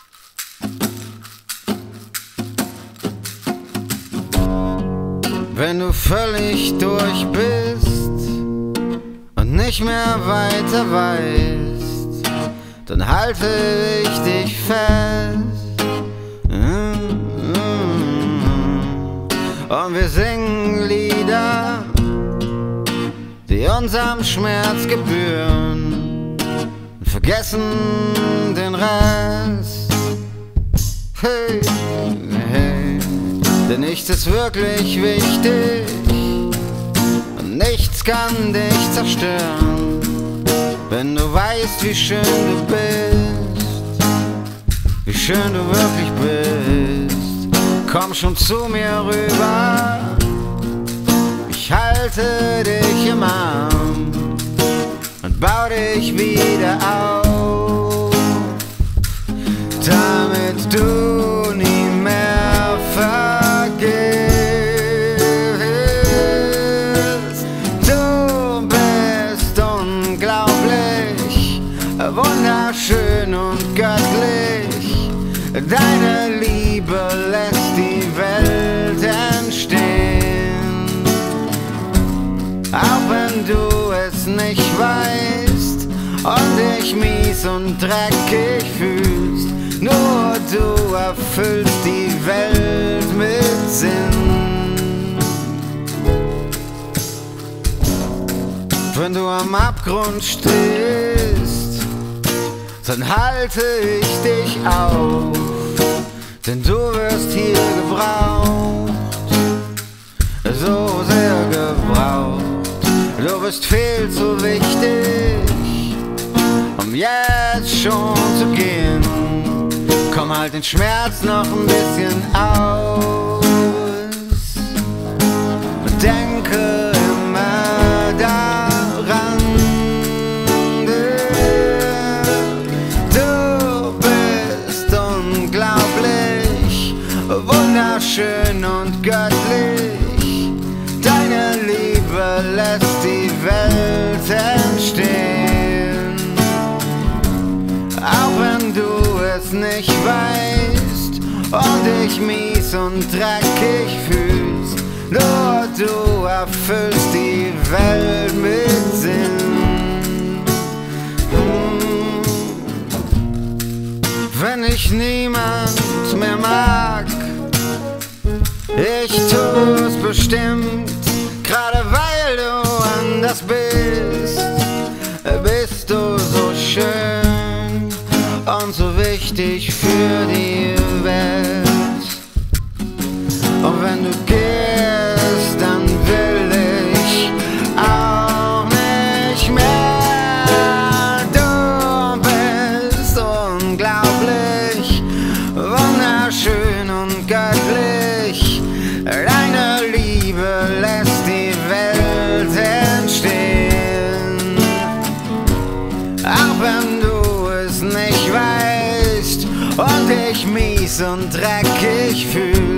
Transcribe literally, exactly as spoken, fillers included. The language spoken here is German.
Wenn du völlig durch bist und nicht mehr weiter weißt, dann halte ich dich fest. Und wir singen Lieder, die unserem Schmerz gebühren, und vergessen den Rest. Hey, hey, denn nichts ist wirklich wichtig und nichts kann dich zerstören, wenn du weißt, wie schön du bist, wie schön du wirklich bist. Komm schon zu mir rüber, ich halte dich im Arm und bau dich wieder auf, damit du nie mehr vergisst. Du bist unglaublich, wunderschön und göttlich. Deine Liebe lässt die Welt entstehen. Auch wenn du es nicht weißt und dich mies und dreckig fühlst, nur du erfüllst die Welt mit Sinn. Wenn du am Abgrund stehst, dann halte ich dich auf, denn du wirst hier gebraucht, so sehr gebraucht. Du bist viel zu wichtig, um jetzt schon zu gehen. Komm, halt den Schmerz noch ein bisschen aus und denke immer daran. Du bist unglaublich, wunderschön und göttlich. Deine Liebe lässt die Welt entstehen. Auch wenn du es nicht weißt und dich mies und dreckig fühlst, nur du erfüllst die Welt mit Sinn. Wenn ich niemand mehr mag, ich tu es bestimmt, gerade weil du anders bist, bist du so schön und so wichtig für die Welt. Und wenn du gehst, dann will ich auch nicht mehr. Du bist unglaublich, wunderschön und göttlich. Deine Liebe lässt die Welt entstehen. Auch wenn du es nicht weißt und dich mies und dreckig fühlst,